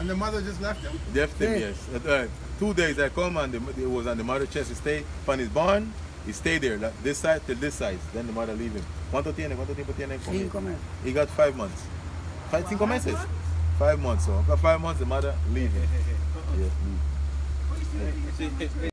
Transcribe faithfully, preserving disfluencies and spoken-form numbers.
And the mother just left him? Left him, Yeah. yes. Uh, two days I come and the, it was on the mother chest. He stay, when he's born, he stay there, like this side till this side. Then the mother leave him. ¿Cuánto tiene? ¿Cuánto tiempo tiene? Cinco meses. He got five months. Five, cinco meses? Five months, so after five months the mother leave him. Yes, leave.